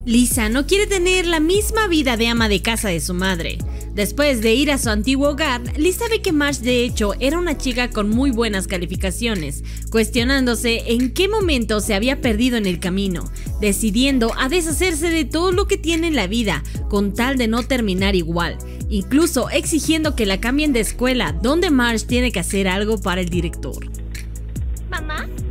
Lisa no quiere tener la misma vida de ama de casa de su madre. Después de ir a su antiguo hogar, Lisa ve que Marge de hecho era una chica con muy buenas calificaciones, cuestionándose en qué momento se había perdido en el camino, decidiendo a deshacerse de todo lo que tiene en la vida con tal de no terminar igual, incluso exigiendo que la cambien de escuela, donde Marge tiene que hacer algo para el director. Mamá,